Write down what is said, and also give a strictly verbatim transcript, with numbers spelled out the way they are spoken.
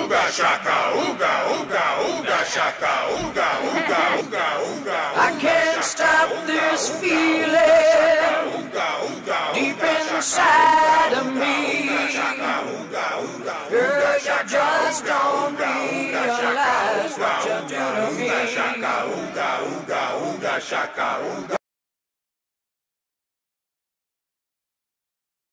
ooga shaka, ooga, ooga, ooga shaka, ooga, ooga, ooga, ooga. I can't stop this feeling deep inside of me. Girl, you just don't realize what you do to me.